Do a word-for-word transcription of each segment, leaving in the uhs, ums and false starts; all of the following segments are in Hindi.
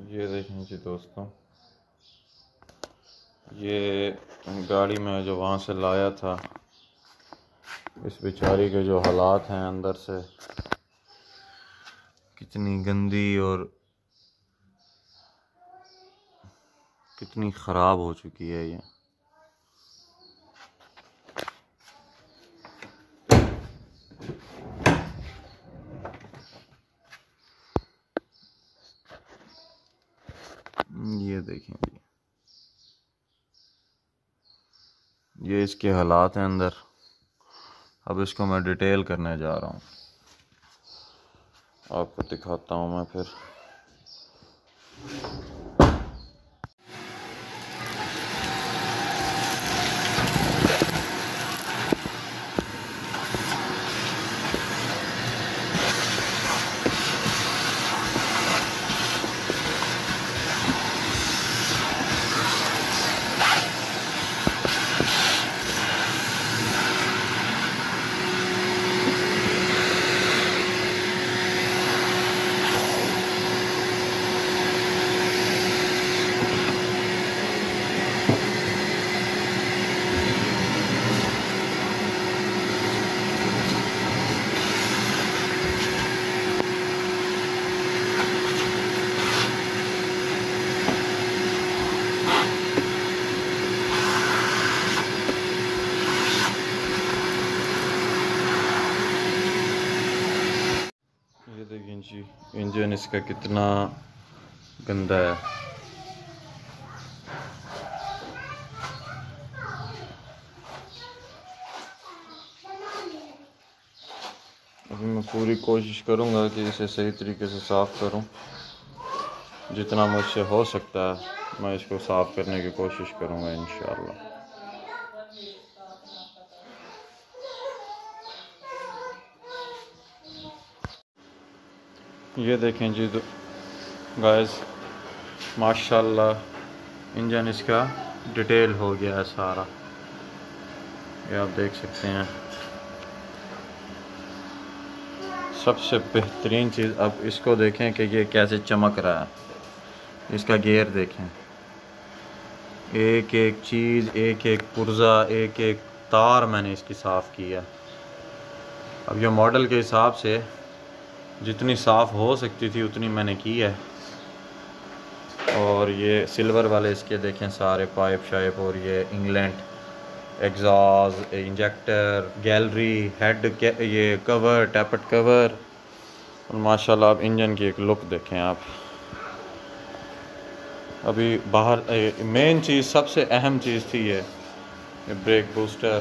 ये देखें जी दोस्तों, ये गाड़ी में जो वहाँ से लाया था, इस बेचारी के जो हालात हैं अंदर से, कितनी गंदी और कितनी ख़राब हो चुकी है ये। ये देखें जी, ये इसके हालात हैं अंदर। अब इसको मैं डिटेल करने जा रहा हूँ, आपको दिखाता हूँ मैं फिर। ये देखें जी, इंजन इसका कितना गंदा है। अभी मैं पूरी कोशिश करूंगा कि इसे सही तरीके से साफ़ करूं। जितना मुझसे हो सकता है मैं इसको साफ़ करने की कोशिश करूंगा इंशाअल्लाह। ये देखें जी गाइस, माशाल्लाह इंजन इसका डिटेल हो गया है सारा, ये आप देख सकते हैं। सबसे बेहतरीन चीज़, अब इसको देखें कि ये कैसे चमक रहा है। इसका गियर देखें, एक एक चीज़, एक एक पुर्जा, एक एक तार मैंने इसकी साफ़ किया। अब ये मॉडल के हिसाब से जितनी साफ़ हो सकती थी उतनी मैंने की है। और ये सिल्वर वाले इसके देखें सारे पाइप शाइप, और ये England exhaust, injector, gallery, head, ये कवर, टैपट कवर, और माशाल्लाह अब इंजन की एक लुक देखें आप। अभी बाहर मेन चीज़, सबसे अहम चीज़ थी ये, ये ब्रेक बूस्टर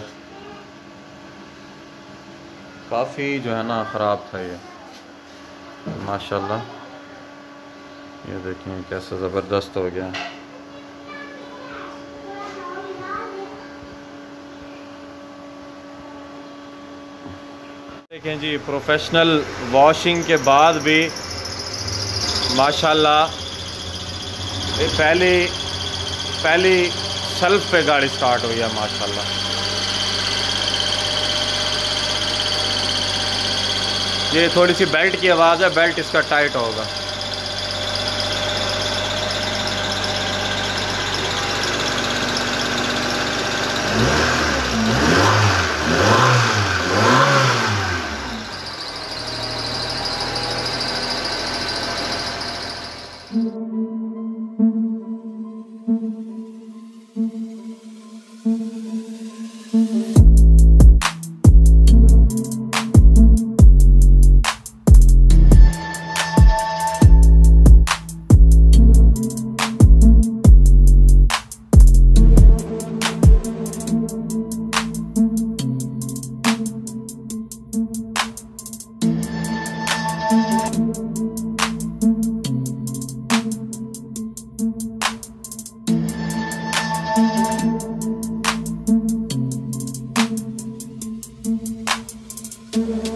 काफ़ी जो है ना ख़राब था ये। माशाल्लाह ये देखें कैसा ज़बरदस्त हो गया। देखें जी, प्रोफेशनल वॉशिंग के बाद भी माशाल्लाह ये पहली पहली सेल्फ पे गाड़ी स्टार्ट हुई है माशाल्लाह। ये थोड़ी सी बेल्ट की आवाज़ है, बेल्ट इसका टाइट होगा। Thank you.